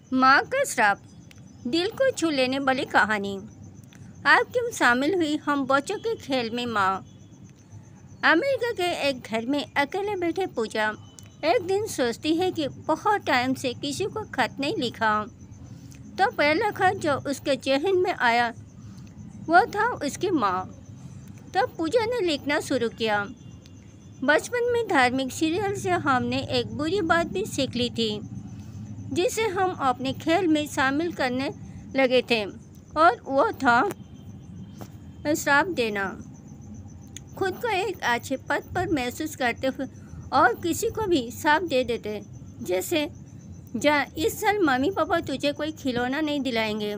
माँ का श्राप, दिल को छू लेने वाली कहानी। आप क्यों शामिल हुई हम बच्चों के खेल में। माँ। अमेरिका के एक घर में अकेले बैठे पूजा एक दिन सोचती है कि बहुत टाइम से किसी को खत नहीं लिखा। तो पहला खत जो उसके जहन में आया वो था उसकी माँ। तब पूजा ने लिखना शुरू किया। बचपन में धार्मिक सीरियल से हमने एक बुरी बात भी सीख ली थी, जिसे हम अपने खेल में शामिल करने लगे थे, और वो था श्राप देना। खुद को एक अच्छे पद पर महसूस करते हुए और किसी को भी श्राप दे देते, जैसे जा इस साल मम्मी पापा तुझे कोई खिलौना नहीं दिलाएंगे,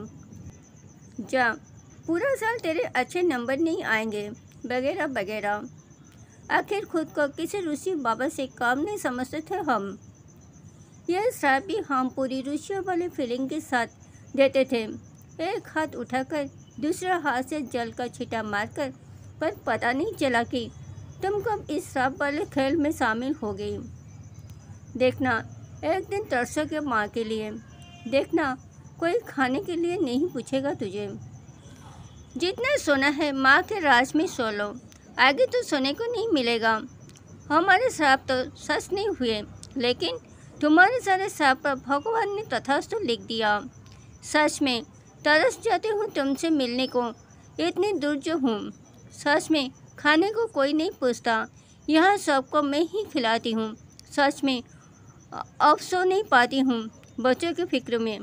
जा पूरा साल तेरे अच्छे नंबर नहीं आएंगे, वगैरह वगैरह। आखिर खुद को किसी ऋषि बाबा से कम नहीं समझते थे हम। यह श्राप भी हम पूरी रुचियों वाली फीलिंग के साथ देते थे, एक हाथ उठाकर दूसरा हाथ से जल का छींटा मारकर, पर पता नहीं चला कि तुम कब इस श्राप वाले खेल में शामिल हो गई। देखना एक दिन तरसोगे माँ के लिए, देखना कोई खाने के लिए नहीं पूछेगा तुझे। जितना सोना है माँ के राज में सो लो, आगे तो सोने को नहीं मिलेगा। हमारे श्राप तो सच नहीं हुए, लेकिन तुम्हारे सारे श्राप पर भगवान ने तथास्तु लिख दिया। सच में तरस जाती हूँ तुमसे मिलने को, इतनी दूर जो हूँ। सच में खाने को कोई नहीं पूछता, यहाँ सबको मैं ही खिलाती हूँ। सच में अब सो नहीं पाती हूँ बच्चों की फिक्र में।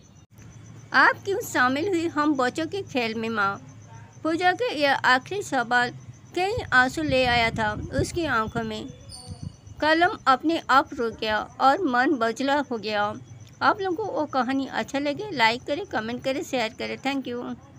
आप क्यों शामिल हुई हम बच्चों के खेल में। माँ। पूजा के यह आखिरी सवाल कई आंसू ले आया था उसकी आंखों में। कलम अपने आप रुक गया और मन बजला हो गया। आप लोगों को वो कहानी अच्छा लगे, लाइक करें, कमेंट करें, शेयर करें। Thank you.